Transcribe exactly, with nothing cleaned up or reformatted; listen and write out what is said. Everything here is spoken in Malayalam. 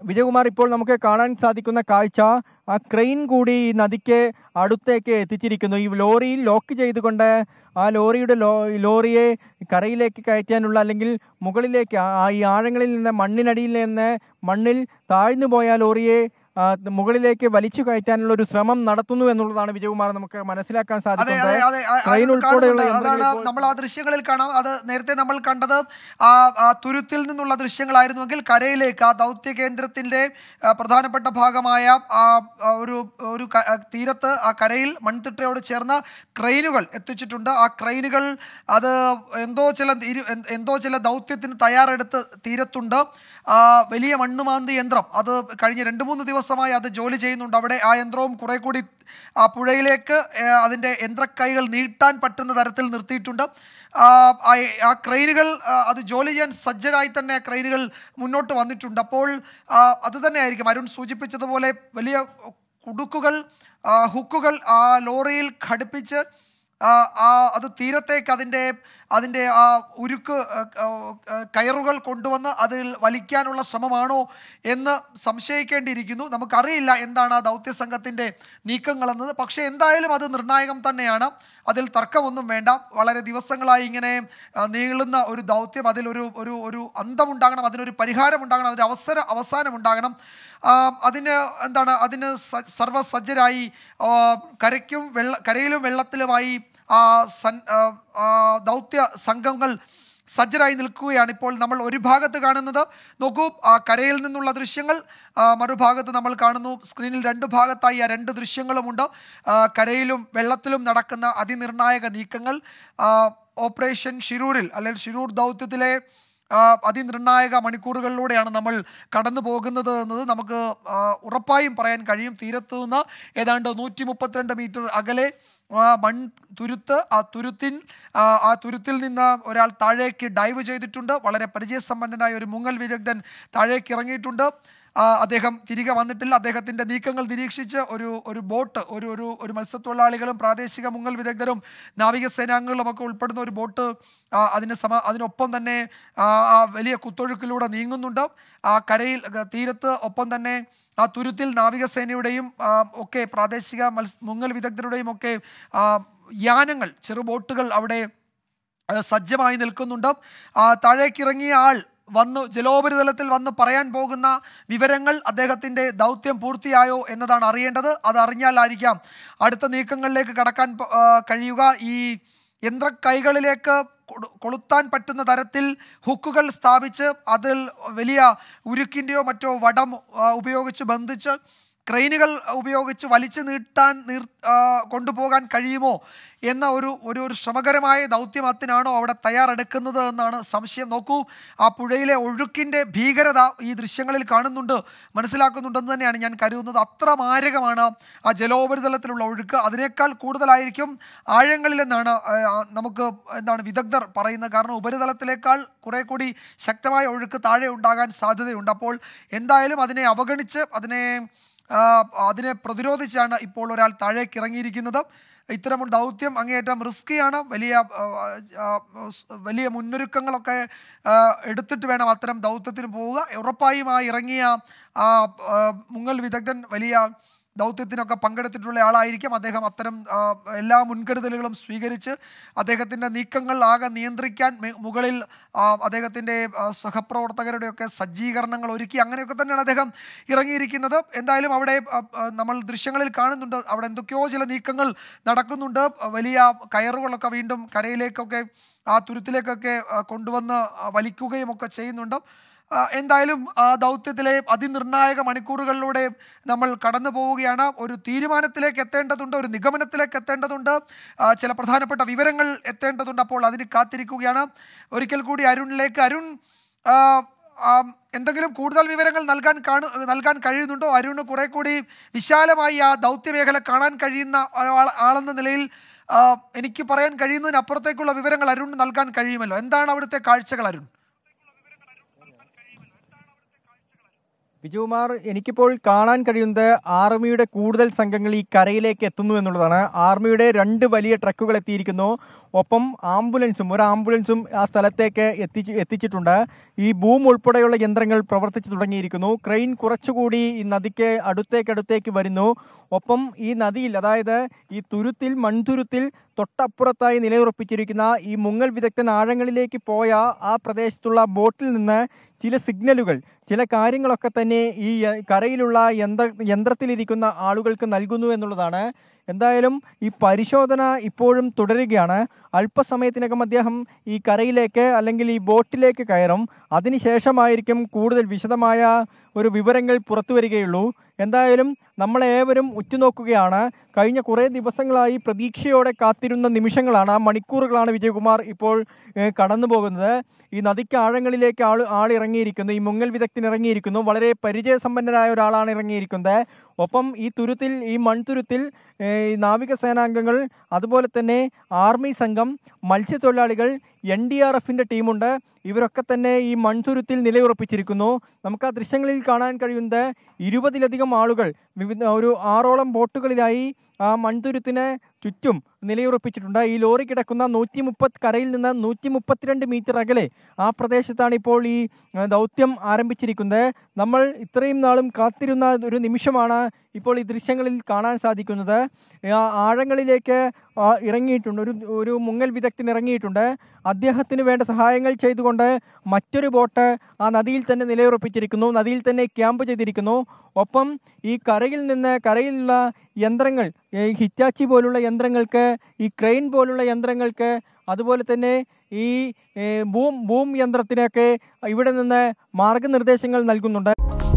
വിജയകുമാർ, ഇപ്പോൾ നമുക്ക് കാണാൻ സാധിക്കുന്ന കാഴ്ച ആ ക്രെയിൻ കൂടി ഈ നദിക്ക് അടുത്തേക്ക് എത്തിച്ചിരിക്കുന്നു. ഈ ലോറിയിൽ ലോക്ക് ചെയ്തുകൊണ്ട് ആ ലോറിയുടെ ലോ ലോറിയെ കരയിലേക്ക് കയറ്റാനുള്ള അല്ലെങ്കിൽ മുകളിലേക്ക് ആ ഈ ആഴങ്ങളിൽ നിന്ന് മണ്ണിനടിയിൽ നിന്ന് മണ്ണിൽ താഴ്ന്നു പോയ ലോറിയെ മുകളിലേക്ക് വലിച്ചു കയറ്റാനുള്ള ഒരു ശ്രമം നടത്തുന്നു എന്നുള്ളതാണ് വിജയകുമാർ നമുക്ക് മനസ്സിലാക്കാൻ സാധിക്കുന്നത്. നമ്മൾ ആ ദൃശ്യങ്ങളിൽ കാണാം. അത് നേരത്തെ നമ്മൾ കണ്ടത് ആ തുരുത്തിൽ നിന്നുള്ള ദൃശ്യങ്ങളായിരുന്നുവെങ്കിൽ കരയിലേക്ക് ആ ദൗത്യ കേന്ദ്രത്തിന്റെ പ്രധാനപ്പെട്ട ഭാഗമായ ആ ഒരു ഒരു തീരത്ത് ആ കരയിൽ മൺതിട്ടയോട് ചേർന്ന ക്രെയിനുകൾ എത്തിച്ചിട്ടുണ്ട്. ആ ക്രെയിനുകൾ അത് എന്തോ ചില എന്തോ ചില ദൗത്യത്തിന് തയ്യാറെടുത്ത് തീരത്തുണ്ട്. വലിയ മണ്ണുമാന്തി യന്ത്രം അത് കഴിഞ്ഞ രണ്ട് മൂന്ന് ദിവസമായി അത് ജോലി ചെയ്യുന്നുണ്ട്. അവിടെ ആ യന്ത്രവും കുറെ കൂടി ആ പുഴയിലേക്ക് അതിൻ്റെ യന്ത്രക്കൈകൾ നീട്ടാൻ പറ്റുന്ന തരത്തിൽ നിർത്തിയിട്ടുണ്ട്. ആ ക്രെയിനുകൾ അത് ജോലി ചെയ്യാൻ സജ്ജരായി തന്നെ ക്രെയിനുകൾ മുന്നോട്ട് വന്നിട്ടുണ്ട്. അപ്പോൾ അത് തന്നെയായിരിക്കും അരുൺ സൂചിപ്പിച്ചതുപോലെ വലിയ കുടുക്കുകൾ ഹുക്കുകൾ ആ ലോറിയിൽ ഘടിപ്പിച്ച് അത് തീരത്തേക്ക് അതിൻ്റെ അതിൻ്റെ ആ ഉരുക്ക് കയറുകൾ കൊണ്ടുവന്ന് അതിൽ വലിക്കാനുള്ള ശ്രമമാണോ എന്ന് സംശയിക്കേണ്ടിയിരിക്കുന്നു. നമുക്കറിയില്ല എന്താണ് ആ ദൗത്യ സംഘത്തിൻ്റെ നീക്കങ്ങളെന്നത്. പക്ഷേ എന്തായാലും അത് നിർണായകം തന്നെയാണ്, അതിൽ തർക്കമൊന്നും വേണ്ട. വളരെ ദിവസങ്ങളായി ഇങ്ങനെ നീളുന്ന ഒരു ദൗത്യം, അതിലൊരു ഒരു ഒരു അന്തമുണ്ടാകണം, അതിനൊരു പരിഹാരം ഉണ്ടാകണം, അതിന് അവസര അവസാനം ഉണ്ടാകണം. അതിന് എന്താണ് അതിന് സർവ്വസജ്ജരായി കരയ്ക്കും വെള്ള കരയിലും വെള്ളത്തിലുമായി ആ സൻ ദൗത്യ സംഘങ്ങൾ സജ്ജരായി നിൽക്കുകയാണ്. ഇപ്പോൾ നമ്മൾ ഒരു ഭാഗത്ത് കാണുന്നത് നോക്കൂ, ആ കരയിൽ നിന്നുള്ള ദൃശ്യങ്ങൾ, മറുഭാഗത്ത് നമ്മൾ കാണുന്നു സ്ക്രീനിൽ രണ്ട് ഭാഗത്തായി ആ രണ്ട് ദൃശ്യങ്ങളുമുണ്ട്. കരയിലും വെള്ളത്തിലും നടക്കുന്ന അതിനിർണായക നീക്കങ്ങൾ ഓപ്പറേഷൻ ഷിരൂരിൽ അല്ലെങ്കിൽ ഷിരൂർ ദൗത്യത്തിലെ അതിനിർണായക മണിക്കൂറുകളിലൂടെയാണ് നമ്മൾ കടന്നു പോകുന്നത് എന്നത് നമുക്ക് ഉറപ്പായും പറയാൻ കഴിയും. തീരത്തു നിന്ന് ഏതാണ്ട് നൂറ്റി മുപ്പത്തിരണ്ട് മീറ്റർ അകലെ മൺ തുരുത്ത്, ആ തുരുത്തിൻ ആ തുരുത്തിൽ നിന്ന് ഒരാൾ താഴേക്ക് ഡൈവ് ചെയ്തിട്ടുണ്ട്. വളരെ പരിചയസമ്പന്നനായ ഒരു മുങ്ങൽ വിദഗ്ധൻ താഴേക്ക് ഇറങ്ങിയിട്ടുണ്ട്. അദ്ദേഹം തിരികെ വന്നിട്ടില്ല. അദ്ദേഹത്തിൻ്റെ നീക്കങ്ങൾ നിരീക്ഷിച്ച് ഒരു ഒരു ബോട്ട് ഒരു ഒരു ഒരു മത്സ്യത്തൊഴിലാളികളും പ്രാദേശിക മുങ്ങൽ വിദഗ്ധരും നാവികസേനാംഗങ്ങളും ഒക്കെ ഉൾപ്പെടുന്ന ഒരു ബോട്ട് അതിന് സമ അതിനൊപ്പം തന്നെ ആ വലിയ കുത്തൊഴുക്കിലൂടെ നീങ്ങുന്നുണ്ട്. ആ കരയിൽ തീരത്ത് ഒപ്പം തന്നെ ആ തുരുത്തിൽ നാവികസേനയുടെയും ഒക്കെ പ്രാദേശിക മത്സ്യ മുങ്ങൽ വിദഗ്ധരുടെയും ഒക്കെ യാനങ്ങൾ, ചെറു ബോട്ടുകൾ അവിടെ സജ്ജമായി നിൽക്കുന്നുണ്ട്. താഴേക്കിറങ്ങിയ ആൾ വന്നു ജലോപരിതലത്തിൽ വന്ന് പറയാൻ പോകുന്ന വിവരങ്ങൾ അദ്ദേഹത്തിൻ്റെ ദൗത്യം പൂർത്തിയായോ എന്നതാണ് അറിയേണ്ടത്. അത് അറിഞ്ഞാലായിരിക്കാം അടുത്ത നീക്കങ്ങളിലേക്ക് കടക്കാൻ കഴിയുക. ഈ യന്ത്രക്കൈകളിലേക്ക് കൊളുത്താൻ പറ്റുന്ന തരത്തിൽ ഹുക്കുകൾ സ്ഥാപിച്ച് അതിൽ വലിയ ഉരുക്കിൻ്റെയോ മറ്റോ വടം ഉപയോഗിച്ച് ബന്ധിച്ച് ക്രെയിനുകൾ ഉപയോഗിച്ച് വലിച്ചു നീട്ടാൻ നീർ കൊണ്ടുപോകാൻ കഴിയുമോ എന്ന ഒരു ഒരു ഒരു ശ്രമകരമായ ദൗത്യമത്തിനാണോ അവിടെ തയ്യാറെടുക്കുന്നത് എന്നാണ് സംശയം. നോക്കൂ, ആ പുഴയിലെ ഒഴുക്കിൻ്റെ ഭീകരത ഈ ദൃശ്യങ്ങളിൽ കാണുന്നുണ്ട്, മനസ്സിലാക്കുന്നുണ്ടെന്ന് തന്നെയാണ് ഞാൻ കരുതുന്നത്. അത്ര മാരകമാണ് ആ ജലോപരിതലത്തിലുള്ള ഒഴുക്ക്. അതിനേക്കാൾ കൂടുതലായിരിക്കും ആഴങ്ങളിലെന്നാണ് നമുക്ക് എന്താണ് വിദഗ്ധർ പറയുന്നത്. കാരണം ഉപരിതലത്തിലേക്കാൾ കുറെ കൂടി ശക്തമായ ഒഴുക്ക് താഴെ ഉണ്ടാകാൻ സാധ്യതയുണ്ട്. അപ്പോൾ എന്തായാലും അതിനെ അവഗണിച്ച് അതിനെ അതിനെ പ്രതിരോധിച്ചാണ് ഇപ്പോൾ ഒരാൾ താഴേക്ക് ഇറങ്ങിയിരിക്കുന്നത്. ഇത്തരം ദൗത്യം അങ്ങേയറ്റം റിസ്കിയാണ്. വലിയ വലിയ മുന്നൊരുക്കങ്ങളൊക്കെ എടുത്തിട്ട് വേണം അത്തരം ദൗത്യത്തിന് പോവുക. ഉറപ്പായും ആ ഇറങ്ങിയ ആ മുങ്ങൽ വിദഗ്ധൻ വലിയ ദൗത്യത്തിനൊക്കെ പങ്കെടുത്തിട്ടുള്ള ആളായിരിക്കും. അദ്ദേഹം അത്തരം എല്ലാ മുൻകരുതലുകളും സ്വീകരിച്ച് അദ്ദേഹത്തിൻ്റെ നീക്കങ്ങൾ ആകെ നിയന്ത്രിക്കാൻ മുകളിൽ അദ്ദേഹത്തിൻ്റെ സഹപ്രവർത്തകരുടെയൊക്കെ സജ്ജീകരണങ്ങൾ ഒരുക്കി അങ്ങനെയൊക്കെ തന്നെയാണ് അദ്ദേഹം ഇറങ്ങിയിരിക്കുന്നത്. എന്തായാലും അവിടെ നമ്മൾ ദൃശ്യങ്ങളിൽ കാണുന്നുണ്ട്, അവിടെ എന്തൊക്കെയോ ചില നീക്കങ്ങൾ നടക്കുന്നുണ്ട്. വലിയ കയറുകളൊക്കെ വീണ്ടും കരയിലേക്കൊക്കെ ആ തുരുത്തിലേക്കൊക്കെ കൊണ്ടുവന്ന് വലിക്കുകയും ഒക്കെ ചെയ്യുന്നുണ്ട്. എന്തായാലും ആ ദൗത്യത്തിലെ അതിനിർണായക മണിക്കൂറുകളിലൂടെ നമ്മൾ കടന്നു പോവുകയാണ്. ഒരു തീരുമാനത്തിലേക്ക് എത്തേണ്ടതുണ്ട്, ഒരു നിഗമനത്തിലേക്ക് എത്തേണ്ടതുണ്ട്, ചില പ്രധാനപ്പെട്ട വിവരങ്ങൾ എത്തേണ്ടതുണ്ട്. അപ്പോൾ അതിന് കാത്തിരിക്കുകയാണ്. ഒരിക്കൽ കൂടി അരുണിലേക്ക്. അരുൺ, എന്തെങ്കിലും കൂടുതൽ വിവരങ്ങൾ നൽകാൻ കാണു നൽകാൻ കഴിയുന്നുണ്ടോ? അരുണ് കുറെ കൂടി വിശാലമായി ആ ദൗത്യമേഖല കാണാൻ കഴിയുന്ന ആളെന്ന നിലയിൽ എനിക്ക് പറയാൻ കഴിയുന്നതിനപ്പുറത്തേക്കുള്ള വിവരങ്ങൾ അരുൺ നൽകാൻ കഴിയുമല്ലോ. എന്താണ് അവിടുത്തെ കാഴ്ചകൾ അരുൺ? വിജയകുമാർ, എനിക്കിപ്പോൾ കാണാൻ കഴിയുന്നത് ആർമിയുടെ കൂടുതൽ സംഘങ്ങൾ ഈ കരയിലേക്ക് എത്തുന്നു എന്നുള്ളതാണ്. ആർമിയുടെ രണ്ട് വലിയ ട്രക്കുകൾ എത്തിയിരിക്കുന്നു. ഒപ്പം ആംബുലൻസും ഒരു ആംബുലൻസും ആ സ്ഥലത്തേക്ക് എത്തിച്ച് എത്തിച്ചിട്ടുണ്ട്. ഈ ബൂം ഉൾപ്പെടെയുള്ള യന്ത്രങ്ങൾ പ്രവർത്തിച്ചു തുടങ്ങിയിരിക്കുന്നു. ക്രെയിൻ കുറച്ചുകൂടി ഈ നദിക്ക് അടുത്തേക്കടുത്തേക്ക് വരുന്നു. ഒപ്പം ഈ നദിയിൽ, അതായത് ഈ തുരുത്തിൽ മൺതുരുത്തിൽ തൊട്ടപ്പുറത്തായി നിലയുറപ്പിച്ചിരിക്കുന്ന ഈ മുങ്ങൽ വിദഗ്ധൻ ആഴങ്ങളിലേക്ക് പോയ ആ പ്രദേശത്തുള്ള ബോട്ടിൽ നിന്ന് ചില സിഗ്നലുകൾ, ചില കാര്യങ്ങളൊക്കെ തന്നെ ഈ കരയിലുള്ള യന്ത്ര യന്ത്രത്തിലിരിക്കുന്ന ആളുകൾക്ക് നൽകുന്നു എന്നുള്ളതാണ്. എന്തായാലും ഈ പരിശോധന ഇപ്പോഴും തുടരുകയാണ്. അല്പസമയത്തിനകം അദ്ദേഹം ഈ കരയിലേക്ക് അല്ലെങ്കിൽ ഈ ബോട്ടിലേക്ക് കയറും. അതിനുശേഷമായിരിക്കും കൂടുതൽ വിശദമായ ഒരു വിവരങ്ങൾ പുറത്തു വരികയുള്ളൂ. എന്തായാലും നമ്മളേവരും ഉറ്റുനോക്കുകയാണ്. കഴിഞ്ഞ കുറേ ദിവസങ്ങളായി പ്രതീക്ഷയോടെ കാത്തിരുന്ന നിമിഷങ്ങളാണ്, മണിക്കൂറുകളാണ് വിജയകുമാർ ഇപ്പോൾ കടന്നു പോകുന്നത്. ഈ നദിക്ക് ആഴങ്ങളിലേക്ക് ആൾ ആളിറങ്ങിയിരിക്കുന്നു. ഈ മുങ്ങൽ വിദഗ്ധൻ ഇറങ്ങിയിരിക്കുന്നു. വളരെ പരിചയസമ്പന്നരായ ഒരാളാണ് ഇറങ്ങിയിരിക്കുന്നത്. ഒപ്പം ഈ തുരുത്തിൽ, ഈ മൺതുരുത്തിൽ ഈ നാവികസേനാംഗങ്ങൾ, അതുപോലെ തന്നെ ആർമി സംഘം, മത്സ്യത്തൊഴിലാളികൾ, എൻ ഡി ആർ എഫിൻ്റെ ടീമുണ്ട്. ഇവരൊക്കെ തന്നെ ഈ മൺതുരുത്തിൽ നിലയുറപ്പിച്ചിരിക്കുന്നു. നമുക്ക് ആ ദൃശ്യങ്ങളിൽ കാണാൻ കഴിയുന്നത് ഇരുപതിലധികം ആളുകൾ വിവിധ ഒരു ആറോളം ബോട്ടുകളിലായി ആ മൺതുരുത്തിന് ചുറ്റും നിലയുറപ്പിച്ചിട്ടുണ്ട്. ഈ ലോറി കിടക്കുന്ന നൂറ്റി മുപ്പത് കരയിൽ നിന്ന് നൂറ്റി മുപ്പത്തിരണ്ട് മീറ്റർ അകലെ ആ പ്രദേശത്താണ് ഇപ്പോൾ ഈ ദൗത്യം ആരംഭിച്ചിരിക്കുന്നത്. നമ്മൾ ഇത്രയും നാളും കാത്തിരുന്ന ഒരു നിമിഷമാണ് ഇപ്പോൾ ഈ ദൃശ്യങ്ങളിൽ കാണാൻ സാധിക്കുന്നത്. ആഴങ്ങളിലേക്ക് ഇറങ്ങിയിട്ടുണ്ട്, ഒരു ഒരു മുങ്ങൽ വിദഗ്ധൻ ഇറങ്ങിയിട്ടുണ്ട്. അദ്ദേഹത്തിന് വേണ്ട സഹായങ്ങൾ ചെയ്തുകൊണ്ട് മറ്റൊരു ബോട്ട് ആ നദിയിൽ തന്നെ നിലയുറപ്പിച്ചിരിക്കുന്നു, നദിയിൽ തന്നെ ക്യാമ്പ് ചെയ്തിരിക്കുന്നു. ഒപ്പം ഈ കരയിൽ നിന്ന് കരയിലുള്ള യന്ത്രങ്ങൾ, ഹിറ്റാച്ചി പോലുള്ള യന്ത്രങ്ങൾക്ക്, ഈ ക്രെയിൻ പോലുള്ള യന്ത്രങ്ങൾക്ക്, അതുപോലെ തന്നെ ഈ ബൂം ബൂം യന്ത്രത്തിനൊക്കെ ഇവിടെ നിന്ന് മാർഗനിർദ്ദേശങ്ങൾ നൽകുന്നുണ്ട്.